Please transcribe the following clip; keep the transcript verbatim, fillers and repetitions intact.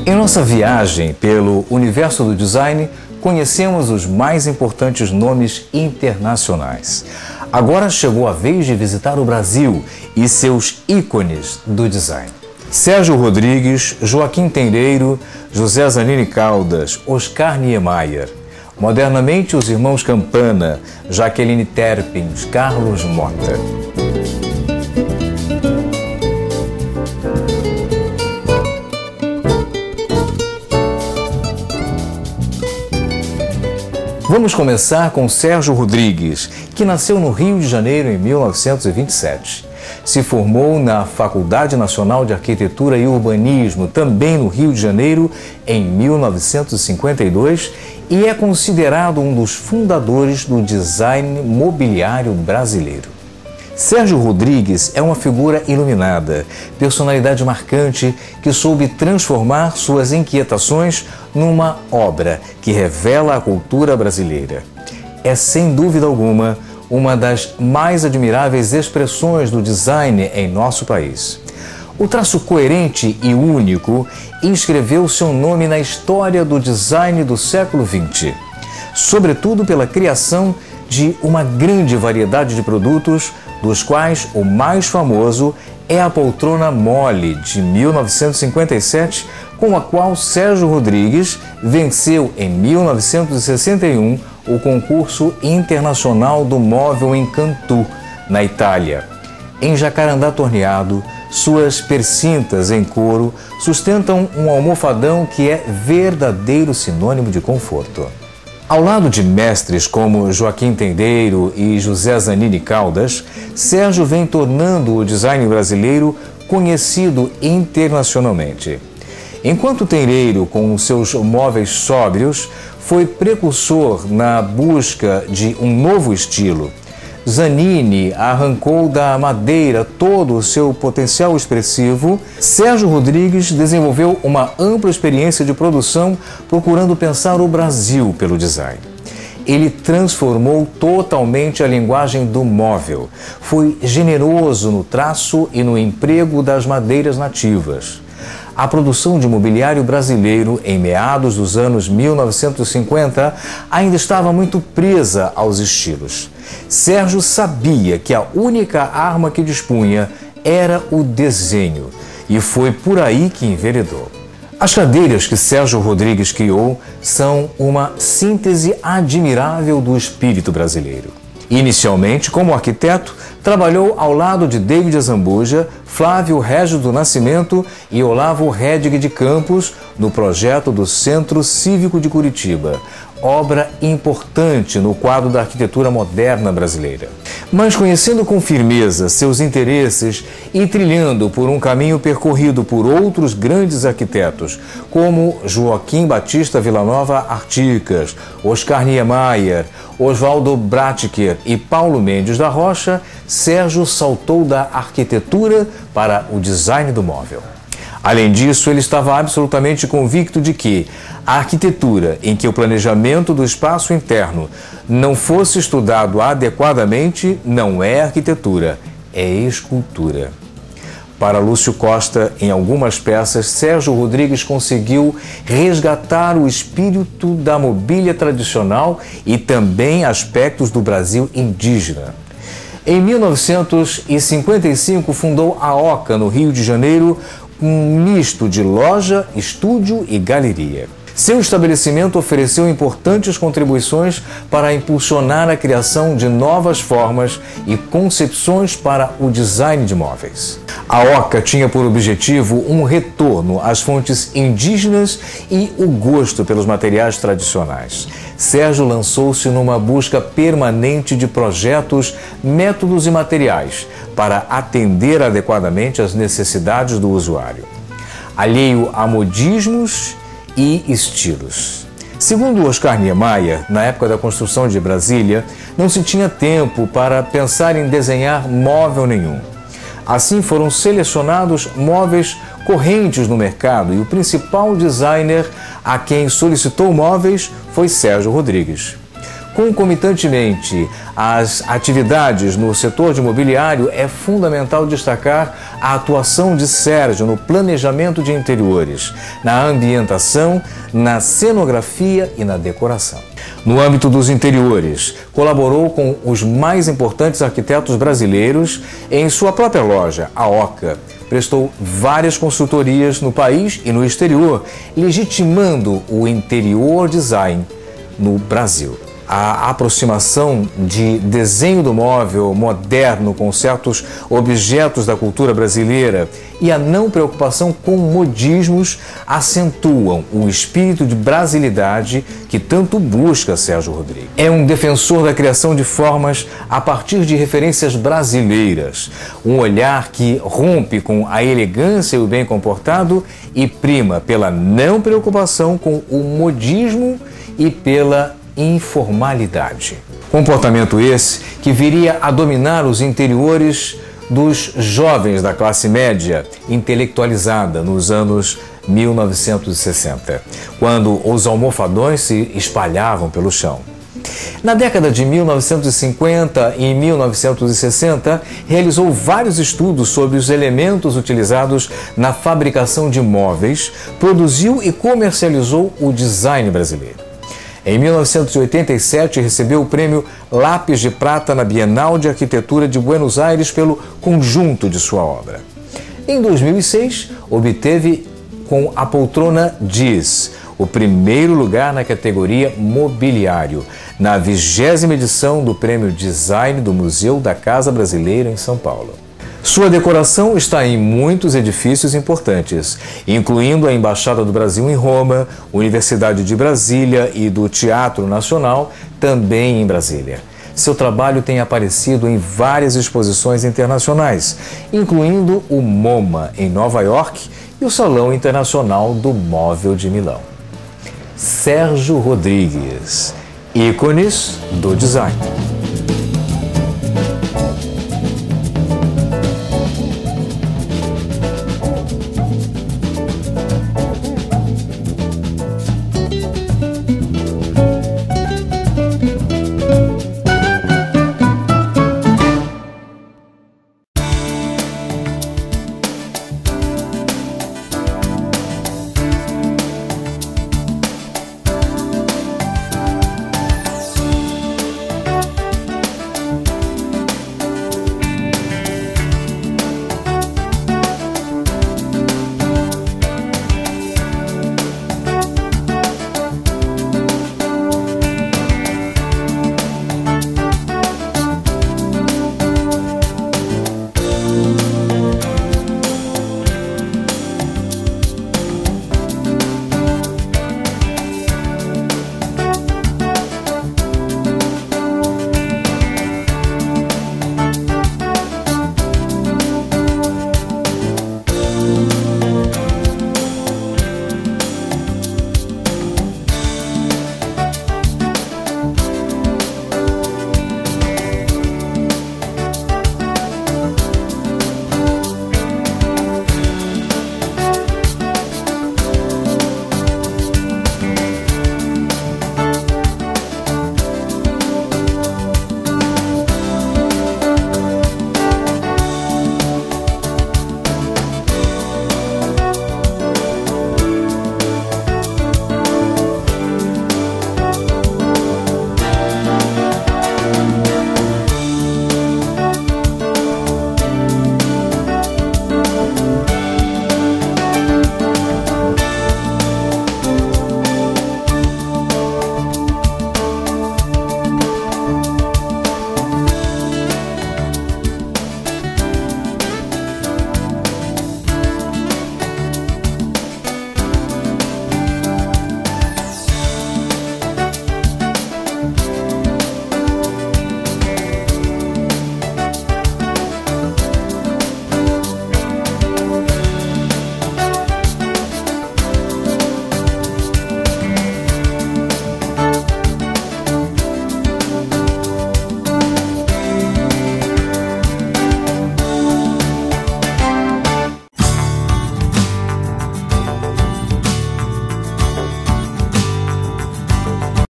Em nossa viagem pelo universo do design, conhecemos os mais importantes nomes internacionais. Agora chegou a vez de visitar o Brasil e seus ícones do design. Sérgio Rodrigues, Joaquim Tenreiro, José Zanini Caldas, Oscar Niemeyer. Modernamente, os irmãos Campana, Jaqueline Terpins, Carlos Mota. Vamos começar com Sérgio Rodrigues, que nasceu no Rio de Janeiro em mil novecentos e vinte e sete. Se formou na Faculdade Nacional de Arquitetura e Urbanismo, também no Rio de Janeiro, em mil novecentos e cinquenta e dois, e é considerado um dos fundadores do design mobiliário brasileiro. Sérgio Rodrigues é uma figura iluminada, personalidade marcante que soube transformar suas inquietações numa obra que revela a cultura brasileira. É, sem dúvida alguma, uma das mais admiráveis expressões do design em nosso país. O traço coerente e único inscreveu seu nome na história do design do século vinte, sobretudo pela criação de uma grande variedade de produtos, dos quais o mais famoso é a poltrona mole de mil novecentos e cinquenta e sete, com a qual Sérgio Rodrigues venceu em mil novecentos e sessenta e um o concurso internacional do móvel em Cantu, na Itália. Em jacarandá torneado, suas persintas em couro sustentam um almofadão que é verdadeiro sinônimo de conforto. Ao lado de mestres como Joaquim Tenreiro e José Zanini Caldas, Sérgio vem tornando o design brasileiro conhecido internacionalmente. Enquanto Tenreiro, com seus móveis sóbrios, foi precursor na busca de um novo estilo, Zanini arrancou da madeira todo o seu potencial expressivo, Sérgio Rodrigues desenvolveu uma ampla experiência de produção procurando pensar o Brasil pelo design. Ele transformou totalmente a linguagem do móvel, foi generoso no traço e no emprego das madeiras nativas. A produção de mobiliário brasileiro, em meados dos anos mil novecentos e cinquenta, ainda estava muito presa aos estilos. Sérgio sabia que a única arma que dispunha era o desenho, e foi por aí que enveredou. As cadeiras que Sérgio Rodrigues criou são uma síntese admirável do espírito brasileiro. Inicialmente, como arquiteto, trabalhou ao lado de David Azambuja, Flávio Régio do Nascimento e Olavo Redig de Campos no projeto do Centro Cívico de Curitiba, obra importante no quadro da arquitetura moderna brasileira. Mas conhecendo com firmeza seus interesses e trilhando por um caminho percorrido por outros grandes arquitetos, como Joaquim Batista Villanova Articas, Oscar Niemeyer, Oswaldo Bratker e Paulo Mendes da Rocha, Sérgio saltou da arquitetura para o design do móvel. Além disso, ele estava absolutamente convicto de que a arquitetura em que o planejamento do espaço interno não fosse estudado adequadamente não é arquitetura, é escultura. Para Lúcio Costa, em algumas peças, Sérgio Rodrigues conseguiu resgatar o espírito da mobília tradicional e também aspectos do Brasil indígena. Em mil novecentos e cinquenta e cinco, fundou a Oca, no Rio de Janeiro, um misto de loja, estúdio e galeria. Seu estabelecimento ofereceu importantes contribuições para impulsionar a criação de novas formas e concepções para o design de móveis. A Oca tinha por objetivo um retorno às fontes indígenas e o gosto pelos materiais tradicionais. Sérgio lançou-se numa busca permanente de projetos, métodos e materiais para atender adequadamente às necessidades do usuário, alheio a modismos e estilos. Segundo Oscar Niemeyer, na época da construção de Brasília, não se tinha tempo para pensar em desenhar móvel nenhum. Assim foram selecionados móveis correntes no mercado e o principal designer a quem solicitou móveis foi Sérgio Rodrigues. Concomitantemente às atividades no setor de mobiliário, é fundamental destacar a atuação de Sérgio no planejamento de interiores, na ambientação, na cenografia e na decoração. No âmbito dos interiores, colaborou com os mais importantes arquitetos brasileiros em sua própria loja, a Oca. Prestou várias consultorias no país e no exterior, legitimando o interior design no Brasil. A aproximação de desenho do móvel moderno com certos objetos da cultura brasileira e a não preocupação com modismos acentuam o espírito de brasilidade que tanto busca Sérgio Rodrigues. É um defensor da criação de formas a partir de referências brasileiras, um olhar que rompe com a elegância e o bem comportado e prima pela não preocupação com o modismo e pela informalidade. Comportamento esse que viria a dominar os interiores dos jovens da classe média intelectualizada nos anos mil novecentos e sessenta, quando os almofadões se espalhavam pelo chão. Na década de mil novecentos e cinquenta e mil novecentos e sessenta, realizou vários estudos sobre os elementos utilizados na fabricação de móveis, produziu e comercializou o design brasileiro. Em mil novecentos e oitenta e sete, recebeu o prêmio Lápis de Prata na Bienal de Arquitetura de Buenos Aires pelo conjunto de sua obra. Em dois mil e seis, obteve com a poltrona Diz o primeiro lugar na categoria Mobiliário, na vigésima edição do Prêmio Design do Museu da Casa Brasileira em São Paulo. Sua decoração está em muitos edifícios importantes, incluindo a Embaixada do Brasil em Roma, Universidade de Brasília e do Teatro Nacional, também em Brasília. Seu trabalho tem aparecido em várias exposições internacionais, incluindo o MoMA, em Nova York, e o Salão Internacional do Móvel de Milão. Sérgio Rodrigues, ícones do design.